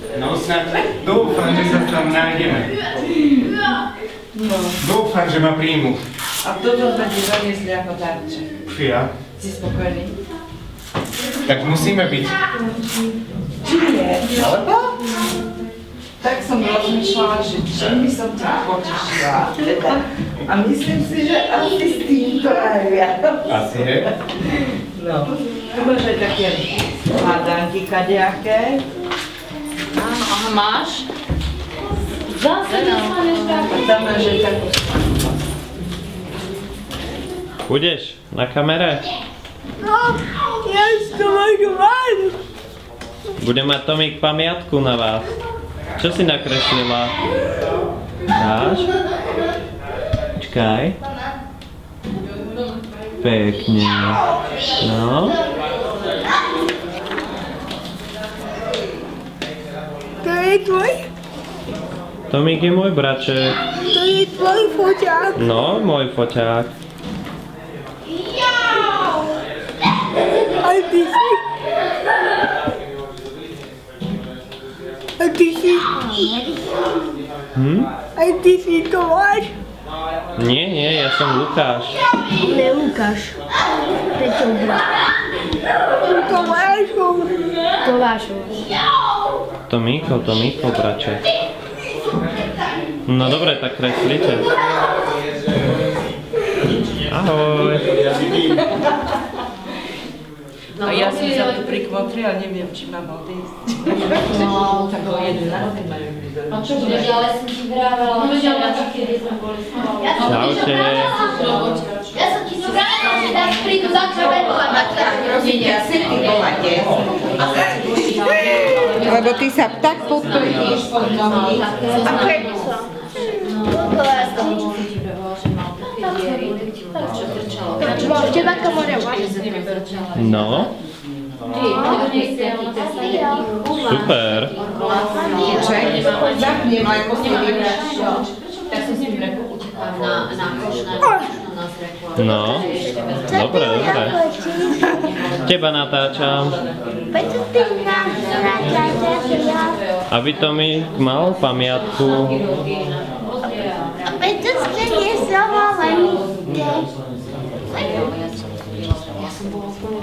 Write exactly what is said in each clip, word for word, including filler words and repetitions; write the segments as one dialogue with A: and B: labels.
A: No snad dúfam, že sa tam nájdeme.
B: No.
A: Dúfam, že ma príjmu.
B: A toto sme ti doniesli ako darček.
A: Fia.
B: Si spokojný?
A: Tak musíme byť.
B: Či nie? Alebo? Tak som rozmýšľala, že čím by som ťa potešila. A myslím si, že asi s týmto najviac.
A: Asi je.
B: No. Tu máš aj také hádanky kadejaké.
C: Áno, aha, máš? Zase dostaneš také.
B: A tam máš aj takú.
D: Budeš na kamere?
E: No, ja to môžu mať.
D: Bude mať Tomík pamiatku na vás. Čo si nakreslila? Dáš? Počkaj. Pekne. No.
E: To je tvoj?
D: Tomík je môj braček.
E: To je tvoj foťák.
D: No, môj foťák.
E: A ty si? A ty si?
D: Hm?
E: A ty si Tomáš?
D: Nie, nie, ja som Lukáš.
E: Ne, Lukáš. Peťov brat. Tomášov. Tomášov.
D: Tomíko, Tomíko, braček. No dobre, tak kreslite. Ahoj.
B: No ja som sa tu prikvotri, ale neviem, či mám odísť. No, tak o jedenásť majú byť do
C: A čo budeš? Ale som ti vravela, že ja kedy sme boli spolu.
D: Čaute.
C: Ja som ti vravela, že nás prídu za červenú a mať tak rodine.
B: si ty bola des. Lebo ty sa tak podpríš pod nohy. A prečo?
E: Máš teba kamera.
D: No. Super.
B: Ček, zapnem aj posledný.
C: Tak som s ním reku utekala na, na koš, na nás reku.
D: No. Dobre, dobre. Teba natáčam.
E: Prečo ty nám natáčaš ja?
D: Aby Tomík mal pamiatku.
E: A prečo ste nezavolali?
C: Ja som bola spolu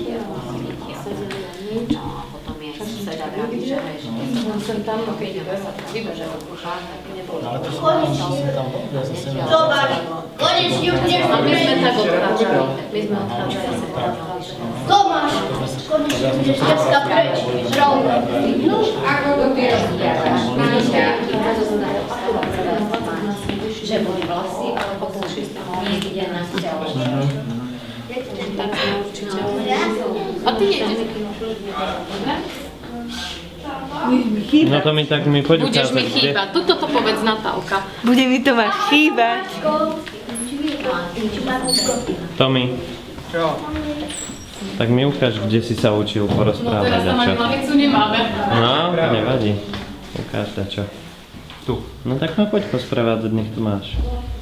C: a potom je seda vraví, že hej, že to som tam, no keď sa to vybeže od kuchá, tak nebolo. Ale to som tam
E: Dobar, konečne už budeš
C: a my sme tak odchádzali, my sme odchádzali a sa povedali, že
E: Tomáš, konečne budeš dneska preč, rovno.
B: No, ako to ty rozprávaš?
C: že boli vlasy, ale potom šli niekde na ťaľ. Tak sme určite. A ty jedeš?
D: No to mi tak mi poď
C: Budeš
D: ukázať,
C: mi chýbať. Tuto to povedz Natálka.
B: Bude mi to mať chýbať.
D: Tomi,
A: Čo?
D: tak mi ukáž, kde si sa učil
C: No
D: porozprávať
C: teraz tam
D: a čo.
C: ani hlavicu nemáme.
D: No, nevadí. Ukáž da čo.
A: Tu.
D: No tak ma poď posprevádzať, nech tu máš.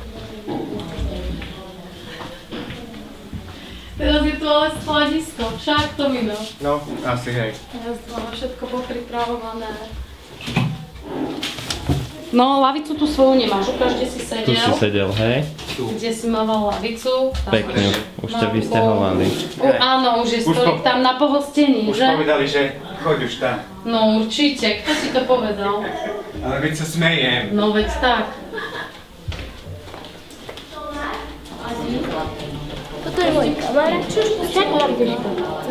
C: Teraz je tu ale skladisko, však to mi no.
A: No, asi hej.
C: Teraz tu máme všetko popripravované. No, lavicu tu svoju nemáš, ukáž, kde si
D: Tu
C: sedel.
D: si sedel, hej?
C: Kde si mával lavicu. Tam
D: Pekne, už ťa
C: No,
D: vysťahovali.
C: U, áno, už je
A: Už
C: stolík
A: po-
C: tam na pohostení,
A: Už
C: že?
A: povedali, že choď už tam.
C: No určite, kto si to povedal?
A: Ale veď sa smejem.
C: No veď tak.
E: Toto je môj kamarát. Však mám težko.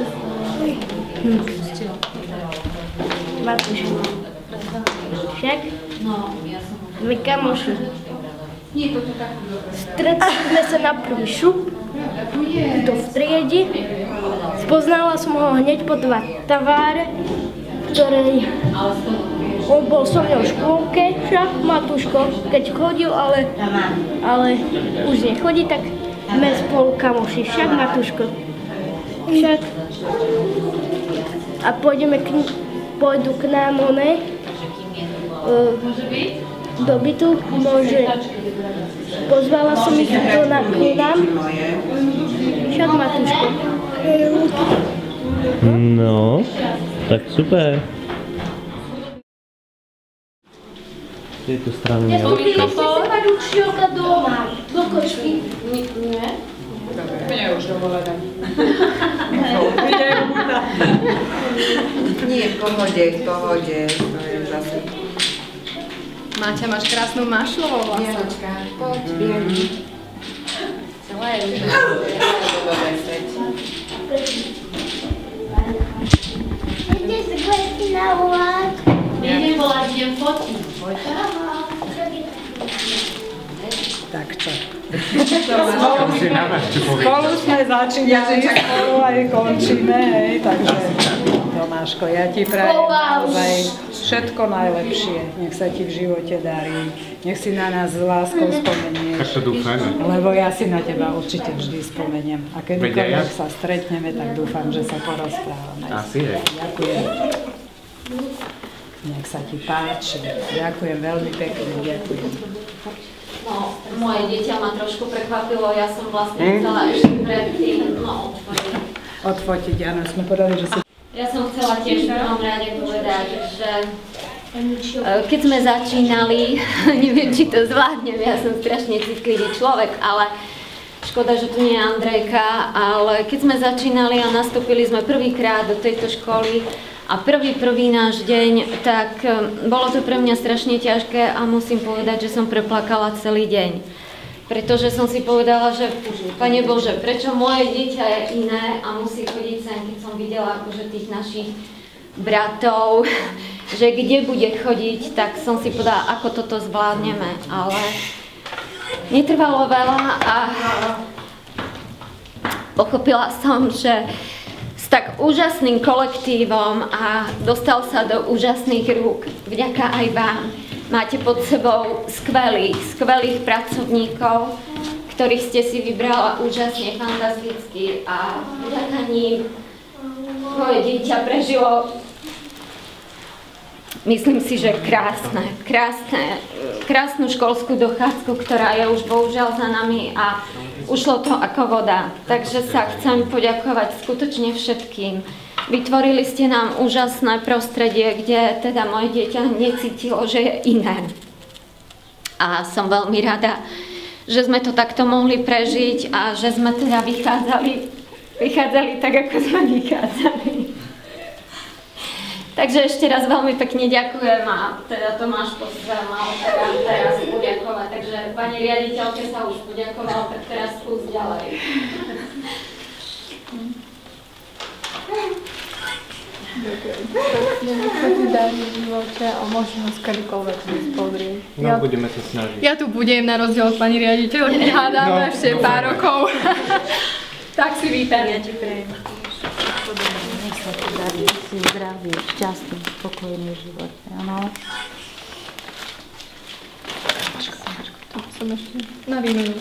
E: Matúš. Však?
C: No, ja som...
E: My kamoši.
C: Nie, to tu tak...
E: Stretli sme sa na prvý šup. Tu v triedi. Spoznala som ho hneď po dva taváre, ktorej... On bol so mnou v škôlke, však Matúško, keď chodil, ale, ale už nechodí, tak sme spolu kamoši, však Matúško. Však. A pôjdeme k, pôjdu k nám one, uh, do bytu, môže. Pozvala som ich do na k nám, však Matúško.
D: No, tak super. tejto strany
E: Ja
D: je
E: kúpili
D: lepšie.
E: ste sa mať učielka doma, do kočky.
C: Nie?
F: Mne už dovolené.
B: Nie, v pohode, v pohode. To je zase...
F: Máťa, máš krásnu mašľovú vlastne.
B: Janočka, poď, bielý.
C: Celé je už.
E: Idete sa kvety na volať.
C: Idem volať, idem fotiť.
F: Tak čo?
A: Tam si na vás čo povedať.
F: Spolu sme začínali, spolu aj končíme, hej, takže Tomáško, ja ti prajem naozaj všetko najlepšie. Nech sa ti v živote darí, nech si na nás s láskou spomenieš.
A: Tak to dúfajme.
F: Lebo ja si na teba určite vždy spomeniem. A kedykoľvek
A: Vedia ja?
F: sa stretneme, tak dúfam, že sa porozprávame.
A: Asi je.
F: Ďakujem. Nech sa ti páči. Ďakujem veľmi pekne, ďakujem.
C: No, moje dieťa ma trošku prekvapilo, ja som vlastne chcela ešte predtým, no, odfotiť.
F: Odfotiť, áno, sme povedali, že si...
C: Ja som chcela tiež v prvom rade povedať, že e, keď sme začínali, neviem, či to zvládnem, ja som strašne citlivý človek, ale škoda, že tu nie je Andrejka, ale keď sme začínali a nastúpili sme prvýkrát do tejto školy, a prvý, prvý náš deň, tak bolo to pre mňa strašne ťažké a musím povedať, že som preplakala celý deň. Pretože som si povedala, že Pane Bože, prečo moje dieťa je iné a musí chodiť sem, keď som videla akože tých našich bratov, že kde bude chodiť, tak som si povedala, ako toto zvládneme, ale netrvalo veľa a pochopila som, že s tak úžasným kolektívom a dostal sa do úžasných rúk. Vďaka aj vám. Máte pod sebou skvelých, skvelých pracovníkov, ktorých ste si vybrala úžasne, fantasticky a vďaka ním moje dieťa prežilo, myslím si, že krásne, krásne, krásnu školskú dochádzku, ktorá je už bohužiaľ za nami a ušlo to ako voda. Takže sa chcem poďakovať skutočne všetkým. Vytvorili ste nám úžasné prostredie, kde teda moje dieťa necítilo, že je iné. A som veľmi rada, že sme to takto mohli prežiť a že sme teda vychádzali, vychádzali tak, ako sme vychádzali. Takže ešte raz veľmi pekne ďakujem a teda Tomáš Postel mal teda teraz poďakovať. Takže pani riaditeľke sa už poďakovala, tak teraz skús ďalej.
G: Ďakujem. Nech sa ti darí v živote a možnosť kedykoľvek prísť pozrieť.
A: No, budeme sa snažiť.
G: Ja tu budem na rozdiel od pani riaditeľky, hádame
A: No,
G: ešte
A: dúfajme.
G: pár rokov. Tak si vítam.
C: Ja ti prejem. Nech sa ti darí, si zdravý, šťastný, spokojný v živote, áno.
G: Tu som ešte na výmenu.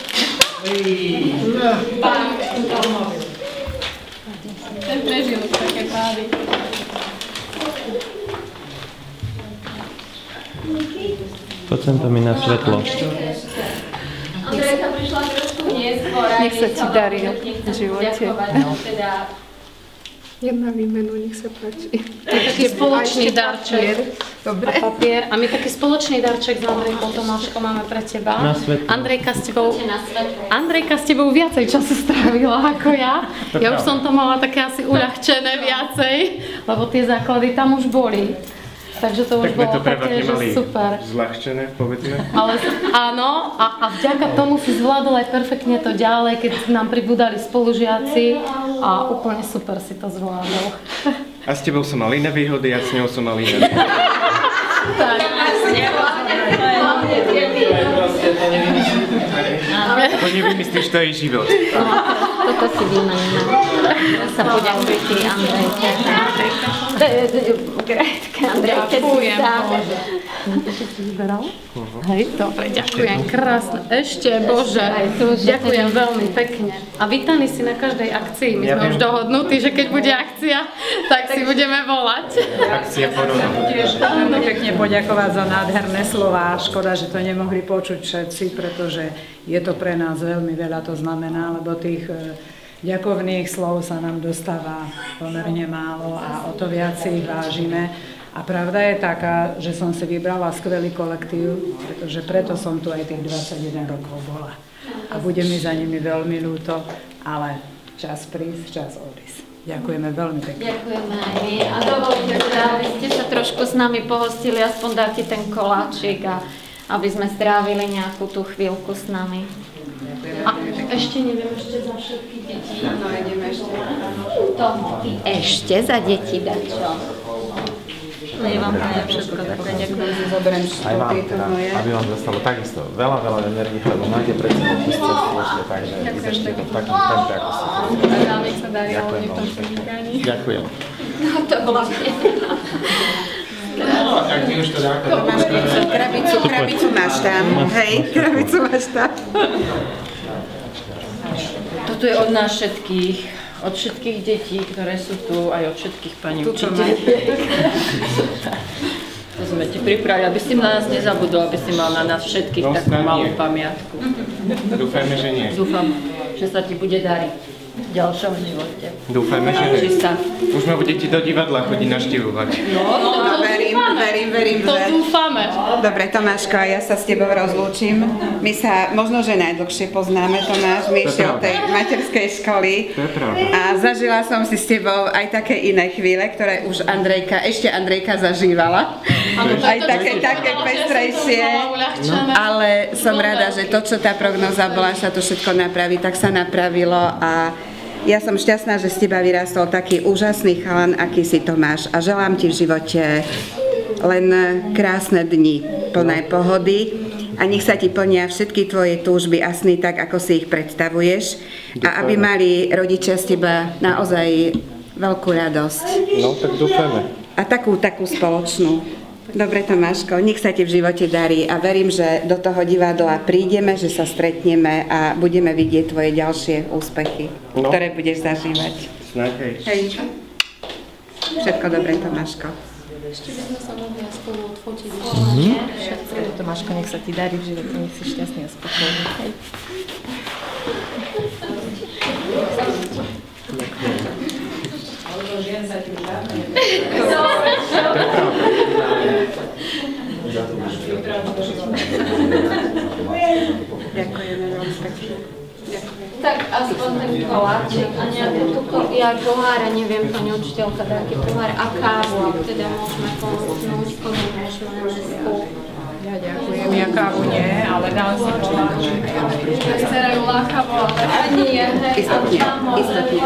G: Ten prežil také pády.
D: Poď sem to mi na svetlo.
C: Andrejka prišla trošku neskôr.
G: Nech sa ti darí v živote.
C: Teda
G: Jedna výmenu, nech sa páči.
H: Taký spoločný darček
G: Dobre.
H: a papier. A my taký spoločný darček s Andrejkou Tomáškou máme pre teba.
D: Na svetlo.
H: Andrejka s tebou,
C: na svetlo.
H: Andrejka s tebou viacej času strávila ako ja. Ja už som to mala také asi uľahčené viacej, lebo tie základy tam už boli. Takže to už
A: Tak sme
H: bolo
A: to pre vás
H: také, že
A: nemali
H: super.
A: zľahčené, povedzme.
H: Ale áno, a, a vďaka tomu si zvládol aj perfektne to ďalej, keď nám pribudali spolužiaci a úplne super si to zvládol.
A: A s tebou som mal iné výhody, a s ňou som mal iné výhody.
H: Tak.
A: To nevymyslíš, to je život.
C: Toto si vymeníme. Sa poďakuj ty, Andrejke. Gretke, Andrejke.
H: Ďakujem. Hej, dobre, ďakujem, krásne. Ešte, Bože, ďakujem veľmi pekne. A vítaný si na každej akcii. My
A: Ja
H: sme
A: viem.
H: už dohodnutí, že keď bude akcia, tak si budeme volať.
A: Akcia porodom.
F: Tiež veľmi pekne poďakovať za nádherné slová. Škoda, že to nemohli počuť všetci, pretože je to pre nás veľmi veľa, to znamená, lebo tých e, ďakovných slov sa nám dostáva pomerne málo a o to viac si ich vážime. A pravda je taká, že som si vybrala skvelý kolektív, pretože preto som tu aj tých dvadsaťjeden rokov bola. A bude mi za nimi veľmi ľúto, ale čas prísť, čas odísť. Ďakujeme veľmi pekne.
C: Ďakujeme aj my. A dovolte teda, aby ste sa trošku s nami pohostili, aspoň dáte ten koláčik a aby sme strávili nejakú tú chvíľku s nami. A ešte neviem, ešte za všetky deti.
B: No, ideme ešte.
C: Tomu, ty ešte za deti dať čo?
I: Ja vám prajem všetko také, ďakujem.
B: Zoberiem
J: aj vám teda, aby vám zostalo takisto veľa, veľa energií, lebo máte pred sebou kus cestu ešte, takže vydržte to v takom tempe, ako sa to.
G: A nech sa darí, ale v tom podnikaní.
J: Ďakujem.
C: No to bola pekná.
J: No, tak ty už to dáte.
B: Krabicu, krabicu máš tam. Hej, krabicu máš tam.
I: Toto je od nás všetkých. Od všetkých detí, ktoré sú tu, aj od všetkých pani učiteľov. To sme ti pripravili, aby si na nás nezabudol, aby si mal na nás všetkých takú malú pamiatku.
A: Dúfajme, že nie.
I: Dúfam, že sa ti bude dariť v ďalšom živote.
A: Dúfajme, že nie.
I: Sa...
A: Už ma budete do divadla chodiť naštevovať.
I: No, no,
B: no, verím, verím, verím,
H: to
B: že...
H: dúfame.
B: Dobre, Tomáško, ja sa s tebou rozlúčim. My sa možno, že najdlhšie poznáme, Tomáš, my ešte od tej materskej školy.
A: To je pravda.
B: A zažila som si s tebou aj také iné chvíle, ktoré už Andrejka, ešte Andrejka zažívala. Aj také, také pestrejšie. Ale som rada, že to, čo tá prognoza bola, sa to všetko napraví, tak sa napravilo a ja som šťastná, že z teba vyrástol taký úžasný chalan, aký si Tomáš. A želám ti v živote len krásne dni, plné pohody a nech sa ti plnia všetky tvoje túžby a sny tak, ako si ich predstavuješ. A aby mali rodičia z teba naozaj veľkú radosť.
A: No, tak dúfame.
B: A takú, takú spoločnú. Dobre, Tomáško, nech sa ti v živote darí a verím, že do toho divadla prídeme, že sa stretneme a budeme vidieť tvoje ďalšie úspechy, no, ktoré budeš zažívať.
A: Snáď hej.
B: Hej. Všetko dobré, Tomáško.
G: Ešte by sme sa mohli aspoň odfotiť.
I: Všetko, Tomáško, nech sa ti darí v živote, nech si šťastný a spokojný. Hej.
B: Ďakujeme veľmi pekne.
C: Tak aspoň ten koláčik a nejakú tú ja pohára, neviem, pani učiteľka, taký pohár a kávu, ak teda môžeme pomôcť, komu môžeme nesku.
F: Ja ďakujem, ja kávu nie, ale dám si koláčik.
G: Starajú lákavo, ale
C: nie, hej,
B: istotne, istotne.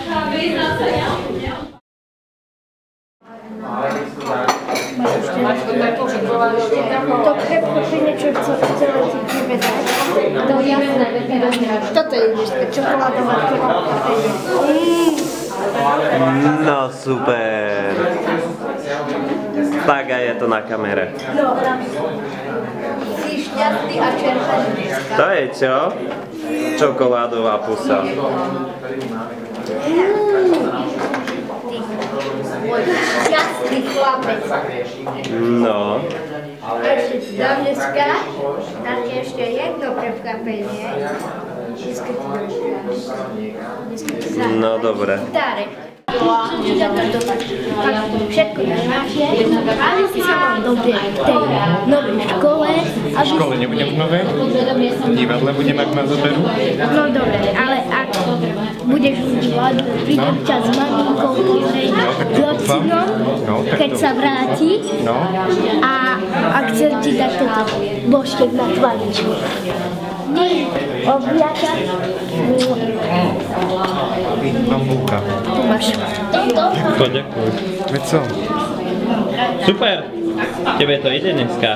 E: To krepko si niečo chce celé si privedať. To jasné, toto je čokoládová krepka.
D: No super. Tak aj je to na kamere.
E: Si šťastný a červený.
D: To je čo? Čokoládová pusa.
E: Šťastný chlapec.
D: No.
E: Ešte do dneska dáte ešte jedno prekvapenie. Dneska ti dám.
D: No dobre.
E: Darek. Všetko najlepšie, aby si sa mal dobre v tej novej škole.
A: V škole nebudem v novej, v divadle budem, ak ma zoberú.
E: No dobre, ale ak budeš v divadle, prídem ťa s maminkou pozrieť, s ocinom, keď sa vráti. A ak chcem ti dať toto božtek na tvaričku. Obviaťa.
A: Bambúka.
E: Tu máš.
D: Ďakuj, ďakuj.
A: Veď som.
D: Super. Tebe to ide dneska.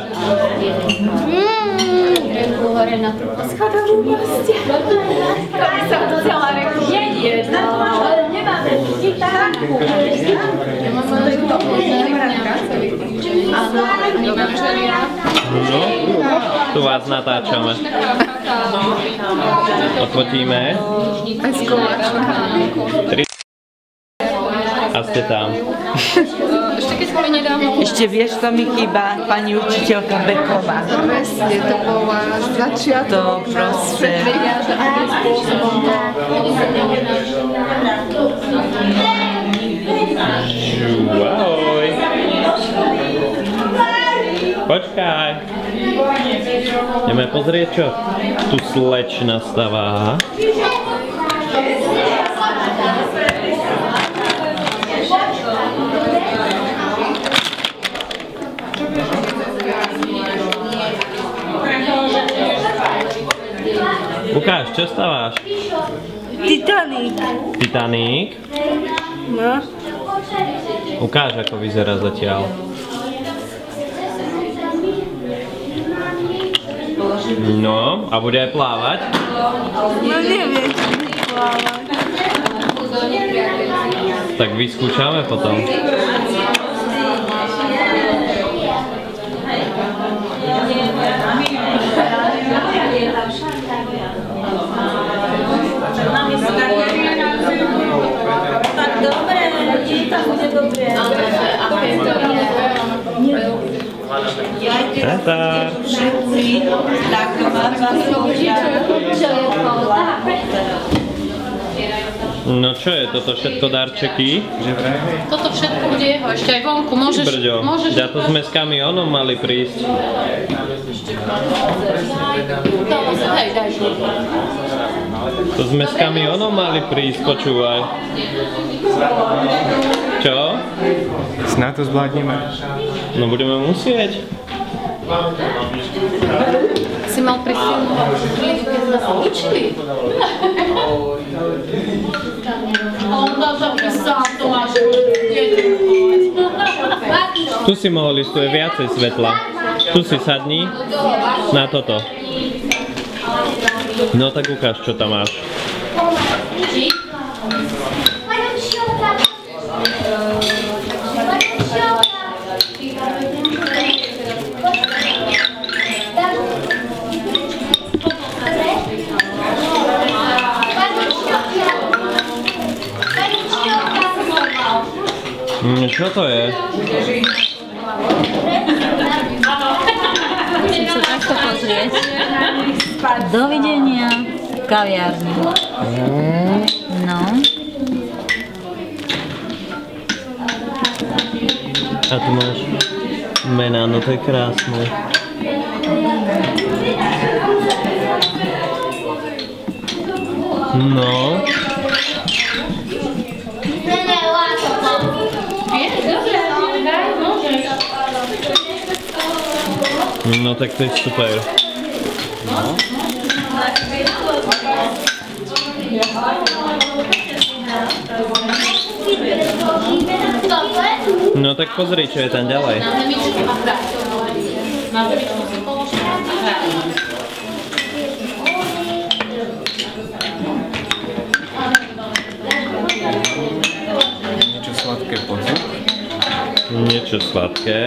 C: Reku hore na tú poschodovú vlastne. To by som to chcela reku jedieť, no. Ale nemáme gitárku.
D: No, tu vás natáčame. Odfotíme. Tri. A ste tam.
G: Ešte keď sme nedávno...
B: Ešte vieš, to mi chýba pani učiteľka Beková.
G: Presne, to bola začiatok.
B: To proste.
D: Ahoj.
K: Počkaj. Ideme pozrieť, čo tu slečna stavá. Ukáž, čo staváš?
E: Titaník.
K: Titaník?
E: No.
K: Ukáž, ako vyzerá zatiaľ. No, a bude aj plávať?
E: No neviem, či bude plávať.
K: Tak vyskúšame potom.
E: Tak dobre, to bude dobre.
K: Petar. No čo je toto všetko darčeky?
H: Toto všetko bude jeho, ešte aj vonku, môžeš...
K: Brďo,
H: môžeš...
K: ja to sme s kamionom mali prísť.
H: To, hej, daj.
K: To sme s kamionom mali prísť, počúvaj. Čo?
A: Snáď to zvládneme.
K: No budeme musieť.
H: Si mal prísť keď sme sa učili. On dá taký sám, to máš.
K: Tu si mohol ísť, tu je viacej svetla. Tu si sadni na toto. No tak ukáž, čo tam máš. Mm, čo to je?
L: Musím sa takto pozrieť. Dovidenia v kaviarni. No.
K: A tu máš mená, no to je krásne. No. No tak to je super. No. No tak pozri, čo je tam ďalej.
A: Niečo sladké podzuk.
K: Niečo sladké.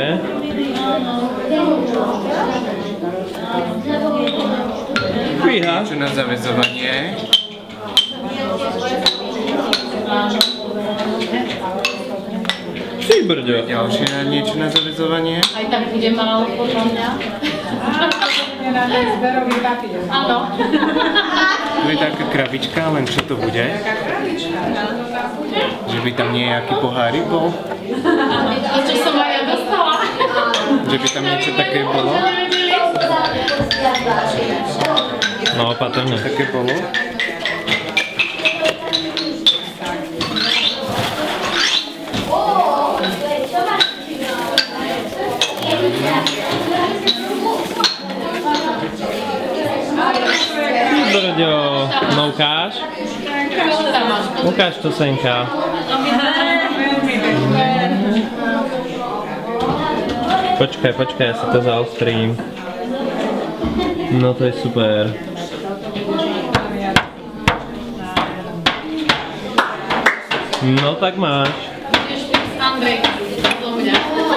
K: Fíha.
A: Niečo na zaväzovanie.
K: Ty brďo.
A: Ďalšie niečo na zaväzovanie.
H: Aj tak bude málo podľa mňa.
F: Zberový papier.
H: Áno.
A: Tu je taká krabička, len čo to bude? Že by tam nejaký pohárik bol?
H: To, čo som aj ja dostala.
A: Že by tam niečo také bolo?
K: No opatrne.
A: Také bolo?
K: Brďo, no ukáž. Ukáž to, Senka. Počkaj, počkaj, ja si to zaostrím. No to je super. No tak máš.
H: Andrej, do mňa.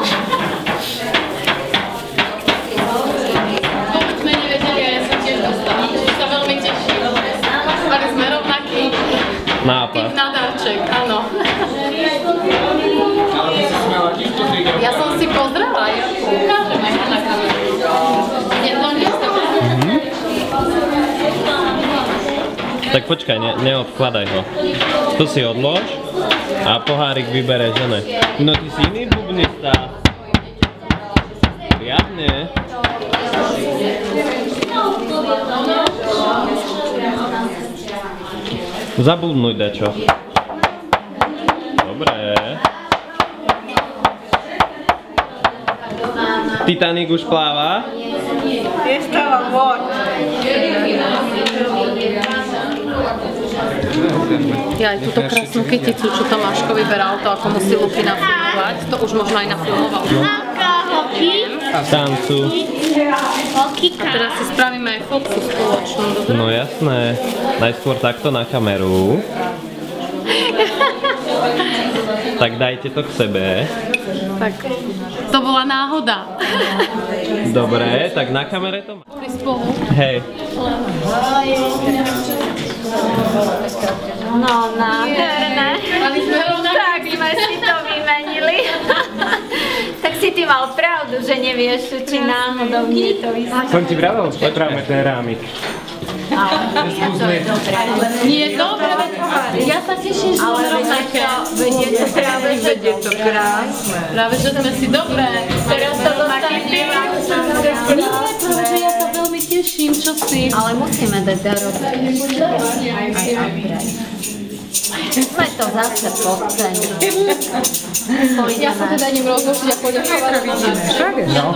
H: Vôbec sme nevedeli a ja som tiež dostala. Čiže sa veľmi teším. Mali sme rovnaký
K: nápad.
H: Typ na darček, áno. Ja som si pozrela, ja ukážem aj na kameru. Je to miesto.
K: Tak počkaj, ne, neodkladaj ho. Tu si odlož a pohárik vybereš, že ne? No ty si iný bubnista. Riadne. nie? Zabudnúť dačo. Dobre. Titanic už pláva?
B: Estava morto.
H: Ja aj túto krásnu kyticu, čo Tomáško vyberal, to ako musí Luky nafilmovať, to už možno aj nafilmoval.
K: Tancu.
H: A teraz si spravíme aj fotku spoločnú, dobre?
K: No jasné. Najskôr takto na kameru. Tak dajte to k sebe.
H: Tak, to bola náhoda.
K: Dobre, tak na kamere to má.
H: Spolu.
K: Hej.
C: No, nádherné. Tak sme si to vymenili. Tak si ty mal pravdu, že nevieš, či náhodou nie to vyzerá.
A: Som ti vravel, potrebujeme ten rámik.
H: Nie, dobre, ja sa teším, že sme rovnaké.
I: Vedie to práve, vedie to krásne.
H: Práve, že sme si dobré.
C: Teraz to dostane.
H: Nie, pretože ja sa veľmi teším, čo si.
C: Ale musíme dať darovať. Sme to zase podcenili.
H: Ja sa teda idem rozložiť a pôjdem chovať.
F: No,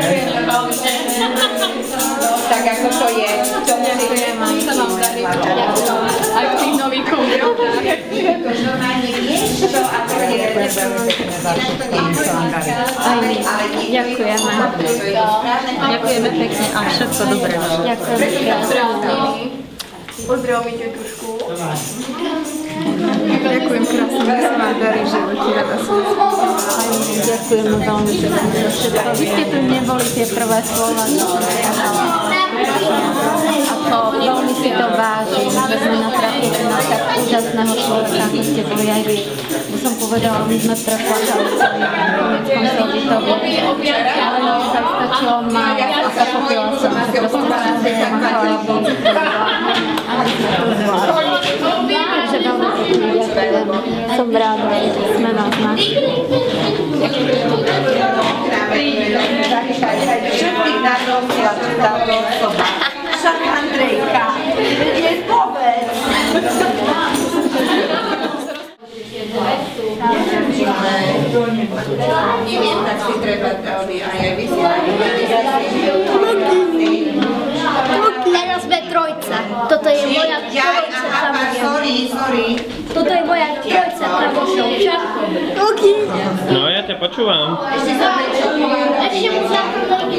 B: Tak ako to je. To
H: ďakujem aj sa vám darí. Aj v tých nových kombiách.
C: Aj my. Ďakujeme.
L: Ďakujeme pekne a všetko dobré.
C: Ďakujeme.
G: Pozdrav mi tetušku. Ďakujem krásne, že sa vám darí v živote, rada som.
C: Ďakujeme veľmi pekne za všetko. Vy ste tu neboli tie prvé slova, ako veľmi si to vážim, že sme natrafili na tak úžasného človeka, ako ste boli aj vy. By som povedala, my sme preplakali celý koneckom Solitovi, ale mne sa stačilo málo a pochopila som, že proste záujem a chvála Bohu. Takže veľmi pekne ďakujem. Som ráda, že sme vás našli.
B: Všetkých narodila táto osoba. Však Andrejka, je povedz. Neviem, tak si treba veľmi aj aj vysielať.
E: Teraz sme trojca. Toto je moja trojca.
B: Sorry, sorry.
E: Toto je moja trojca pravošovča.
K: No ja ťa počúvam.
E: Ešte mu zaprvé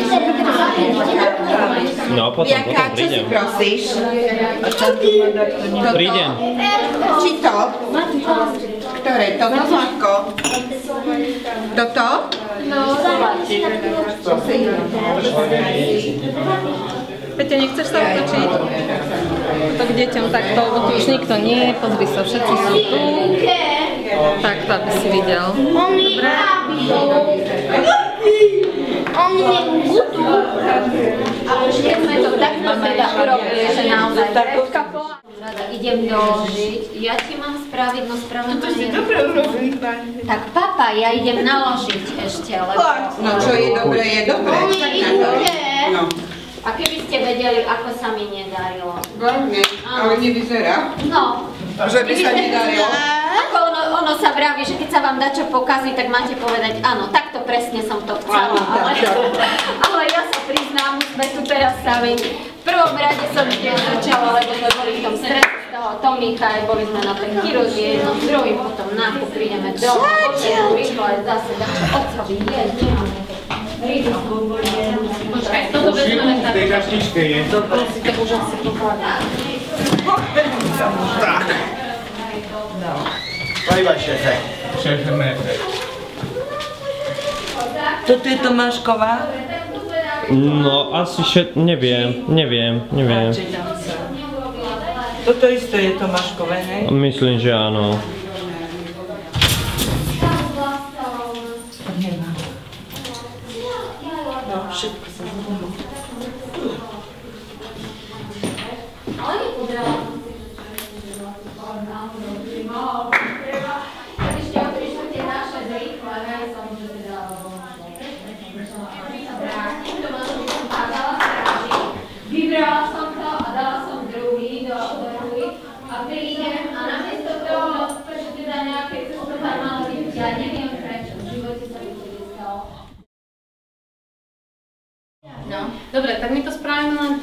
K: No potom, potom prídem.
B: Čo si prosíš?
K: Prídem.
B: Či to? Ktoré? Toto, Zlatko? Toto?
G: No, Peťa, nechceš sa otočiť? To k deťom takto, lebo tu už nikto nie je, pozri sa, všetci sú tu. Takto, aby si videl. Dobre?
E: Oni nebudú.
C: Keď sme to takto teda urobili, že naozaj idem doložiť. Ja ti mám spraviť, no spraviť to si dobre urobí, pani. Tak papa, ja idem naložiť ešte, lebo...
B: No čo je dobre, je dobre. No.
C: A keby ste vedeli, ako sa mi nedarilo.
B: Veľmi, ale nevyzerá.
C: No.
B: Že by sa nedarilo.
C: Ako ono, ono sa vraví, že keď sa vám dačo pokazí, tak máte povedať, áno, takto presne som to chcela. Ale, ale ja sa priznám, sme tu teraz sami. V prvom rade som tiež začala, lebo sme boli v tom strese z toho Tomíka, aj boli sme na tej chirurgii, jedno s druhým, potom nákup, prídeme domov, potom rýchlo aj zase dačo otcovi jesť.
H: Počkaj, toto vezmeme tak.
A: V tej kaštičke je.
H: Dobre, si to už asi pokladá.
A: Tak.
M: Bye-bye, šéfe.
A: Šéfe méfe.
B: Toto je Tomášková?
K: No asi šet... neviem, neviem, neviem.
B: Toto isto je Tomáškové, hej?
K: Myslím, že áno.
B: No, všetko sa zhodlo.
C: Ešte o tri štvrte na šesť rýchle, hej, som už teda...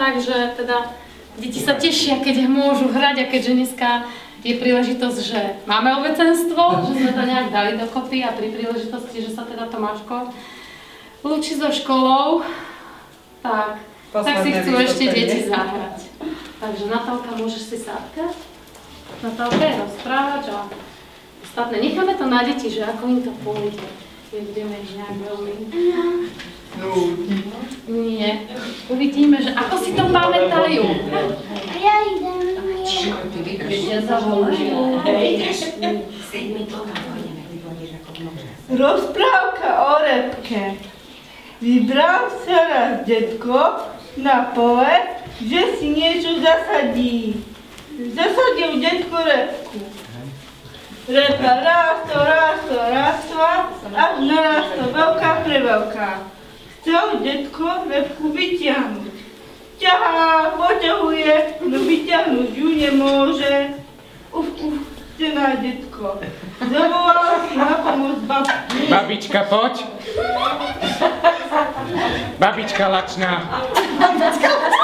H: tak, že teda deti sa tešia, keď môžu hrať a keďže dneska je príležitosť, že máme obecenstvo, že sme to nejak dali dokopy a pri príležitosti, že sa teda Tomáško lúči so školou, tak, tak si chcú ešte deti zahrať. Takže Natálka, môžeš si sadkať? Natálka je rozprávač a ostatné. Necháme to na deti, že ako im to pôjde. Nebudeme ich nejak veľmi... Nie. Uvidíme, že ako si to pamätajú.
E: Ja idem.
C: Ja zavolajú.
M: Rozprávka o repke. Vybral sa raz detko na pole, že si niečo zasadí. Zasadil detko repku. Repa rástla, rástla, rástla, až narastla veľká preveľká. Chcel detko repku vyťahnuť. Ťahá, poťahuje, no vyťahnuť ju nemôže. Uf, uf, stená detko. Zavolal si na pomoc babku.
A: Babička, poď. Babička lačná.
M: Babička lačná.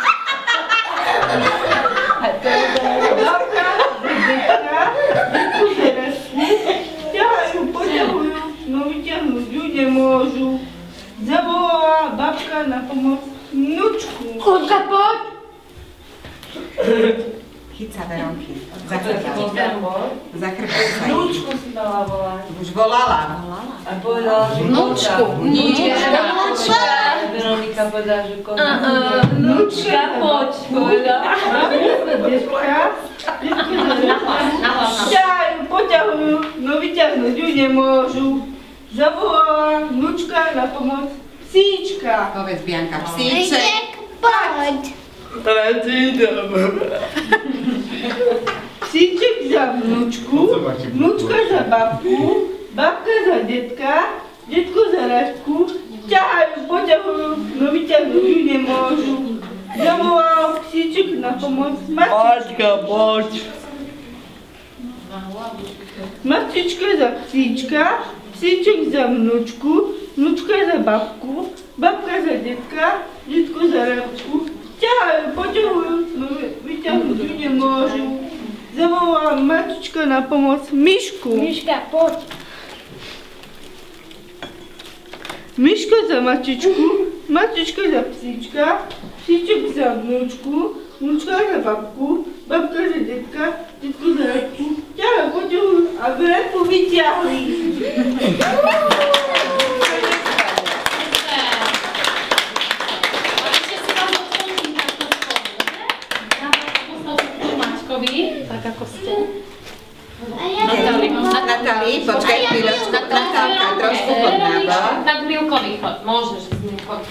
M: Babka, dedetka, detku zeresku. Ťahajú, poťahujú, no vyťahnuť ju nemôžu. Zavolala babka na pomoc vnúčku.
E: Kurka, poď!
B: Chyť sa, Veronky. Zachrpať. Zachrpať sa.
M: Vnúčku si mala volať.
B: Už volala.
M: A povedala, že
G: vnúčku.
M: Nie,
G: vnúčka.
M: Veronika povedala, že kota.
G: Vnúčka, poď.
M: Povedala. Detka. Ťahajú, poťahujú, no vyťahnuť ju nemôžu. Zavolala vnúčka na pomoc psíčka.
B: Povedz, Bianka, psíček.
E: Poď.
M: Psíček za vnúčku, vnúčka za babku, babka za detka, detko za Raďku. Ťahajú, poťahujú, no vyťahnuť ju nemôžu. Zavolal psíček na pomoc Mačička. Poď. Mačička za psíčka, psíček za vnúčku, vnúčka za babku, babka za detka, detko za Raďku. Ťahajú, poťahujú, no vyťahnuť ju nemôžu. Zavolala Mačička na pomoc Myšku.
E: Myška, poď.
M: Myška za Mačičku, Mačička za psíčka, psíček za vnúčku, vnúčka za babku, babka za detka, detko za Raďku. Ťahajú, poťahujú a repu vyťahli.
H: Tak ako ste.
B: Natálii, počkaj chvíľočku. Natálka, trošku pod nábor.
H: Tak Milkovi chod, môžeš s ním chod.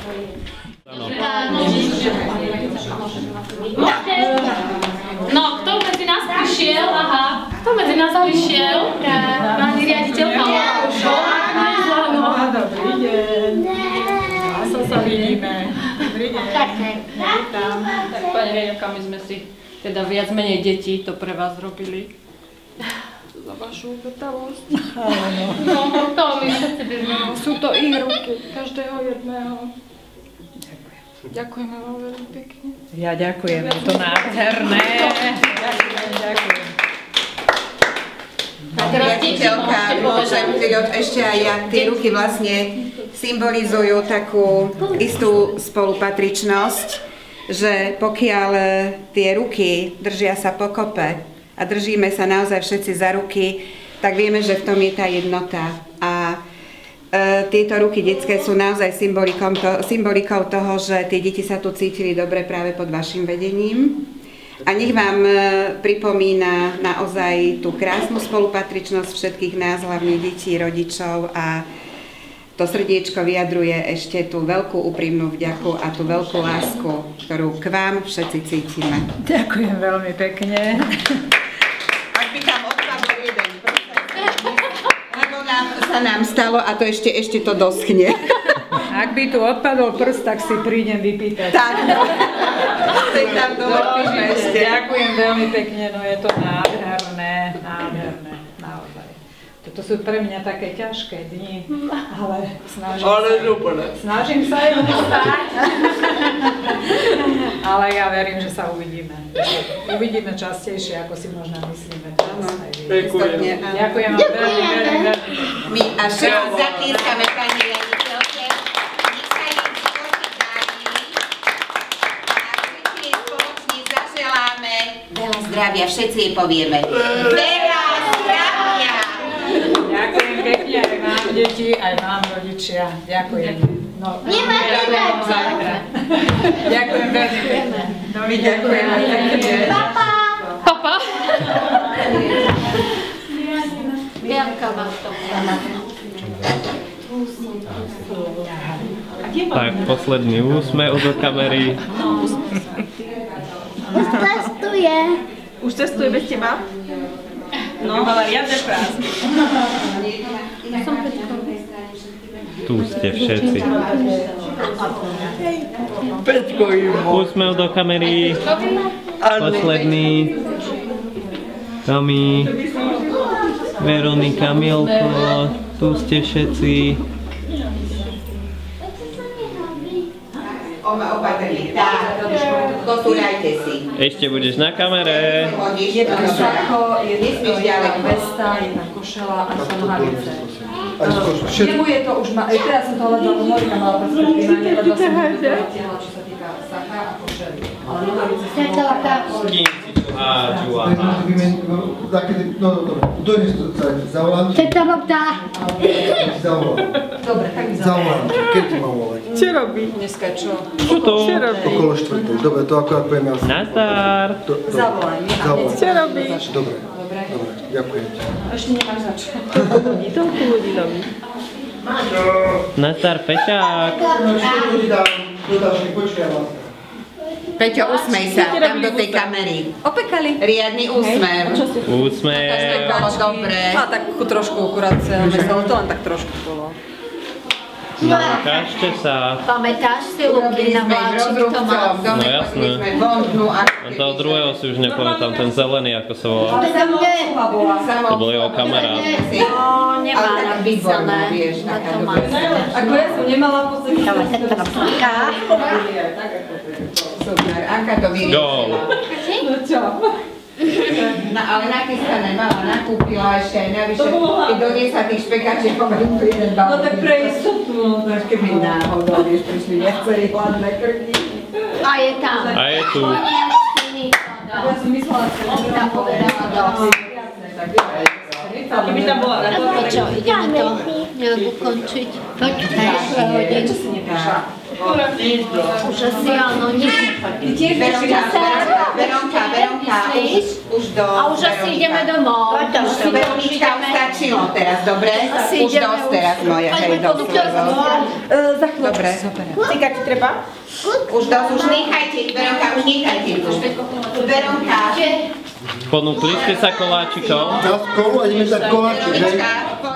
H: No, kto medzi nás prišiel? Aha, kto medzi nás prišiel? Pani riaditeľka.
F: Dobrý deň. Zase sa vidíme. Dobrý deň.
I: Vítam. Tak pani riaditeľka, my sme si teda viac menej detí to pre vás robili. Za vašu obetavosť.
F: Áno.
H: No, to my všetci vieme.
I: Sú to ich ruky, každého jedného. Ďakujeme vám veľmi pekne.
F: Ja ďakujem, je to nádherné. Ďakujem, ďakujem.
B: Pani riaditeľka, môžem ešte aj ja, tie ruky vlastne symbolizujú takú istú spolupatričnosť, že pokiaľ tie ruky držia sa pokope a držíme sa naozaj všetci za ruky, tak vieme, že v tom je tá jednota. A e, tieto ruky detské sú naozaj symbolikou, to, symbolikou toho, že tie deti sa tu cítili dobre práve pod vašim vedením. A nech vám e, pripomína naozaj tú krásnu spolupatričnosť všetkých nás, hlavne detí, rodičov, a to srdiečko vyjadruje ešte tú veľkú úprimnú vďaku a tú veľkú lásku, ktorú k vám všetci cítime.
F: Ďakujem veľmi pekne.
B: Ak by tam odpadol jeden, lebo nám, sa nám stalo a to ešte, ešte to doschne.
F: Ak by tu odpadol prst, tak si prídem vypýtať.
B: Tak, no. Tam dolepíme ešte.
F: Ďakujem veľmi pekne, no je to nádherné, nádherné, naozaj. Toto sú pre mňa také ťažké dni, ale snažím
M: Ale
F: sa, snažím sa aj nestáť. Ale ja verím, že sa uvidíme. Uvidíme častejšie, ako si možno myslíme.
B: Ďakujem.
F: Ďakujem vám veľmi, veľmi, veľmi.
B: My až teraz zatlískame pani riaditeľke. Nech sa jej živote darí. A všetci jej spoločne zaželáme veľa zdravia. Všetci jej povieme. Veľa zdravia!
F: Ďakujem pekne aj vám, deti, aj vám, rodičia. Ďakujem. No, ďakujem za Ďakujem veľmi pekne. My ďakujeme pekne.
C: Papa!
G: Papa!
C: Bianka má to.
K: Tak, posledný úsmev do kamery.
E: Už testuje.
L: Už testuje bez teba? No, mala riadne prázdne.
K: Tu ste všetci. Úsmev do kamery. Posledný. Kami. Veronika, Milko. Tu ste všetci.
B: Opatrne, tak, kotúľajte si.
K: Ešte budeš na kamere.
B: Je to šako, je to jedna
N: vesta, jedna košela a sú nohavice. Jemu je to už, ma, teraz som to hľadala, Morika mala perspektívanie, lebo som to dotiahla, čo sa týka sacha a košely. Ale nohavice sú
K: Kým si tu háču, aha.
O: No, dobre, dojde to, zavolám ti.
E: Teta Bobta.
O: Zavolám.
N: Dobre, tak mi
O: zavolám. Keď ti mám volať?
L: Čo robí?
N: Dneska čo?
K: Čo to?
O: Okolo štvrtej. Dobre, to akorát poviem ja.
K: Nazdar.
N: Zavolaj mi.
O: Zavolám.
L: Čo robí?
O: Dobre. Dobre, ďakujem ti.
N: Ešte nemáš za čo.
L: Toľko ľudí, toľko ľudí robí.
K: Nazdar, Peťák.
O: No, ešte ľudí dám do ďalšej, počkaj vás.
B: Peťo, usmej sa, tam do tej kamery.
N: Opekali.
B: Riadny úsmev.
K: Úsmev.
B: Bolo dobre.
N: A tak trošku akurát meselo, to len tak trošku bolo.
K: No, ukážte sa.
C: Pamätáš si Luky na vláčik tomát?
K: No jasné. A toho druhého si už nepamätám, ten zelený, ako sa volá. To bol jeho kamarát.
C: No, nemá napísané na tomát.
N: Ako ja som nemala v podstate...
B: Super, Anka to vyriešila.
K: Gól.
N: No čo?
B: No ale napísané mala, nakúpila ešte aj navyše. Keď doniesla tých špekáčiek, povedal tu jeden balík.
N: No tak pre istotu, no tak
B: keby náhodou, vieš, prišli nechceli hladné krky.
C: A je tam.
K: A je tu.
N: Ja som myslela, že
C: On tam povedala dosť.
L: Keby tam bola na to,
C: No čo, ideme to nejak ukončiť. Počkaj, hodín.
N: čo si neprišla?
C: Už asi áno, nie.
B: Veronka, Veronka, Veronka, už, už do...
C: A už asi ideme domov.
B: Veronička, už stačilo teraz, dobre?
C: Asi
B: Už
C: ideme
B: dosť
C: už.
B: teraz moja, hej, dosť.
N: Za chvíľu.
B: Dobre.
L: Cika ti treba?
B: Už dosť, už nechajte, Veronka, už nechajte tu. Veronka.
K: Ponúkli ste sa koláčikom?
O: Za kolu a ideme za koláčik, hej?
B: Veronička,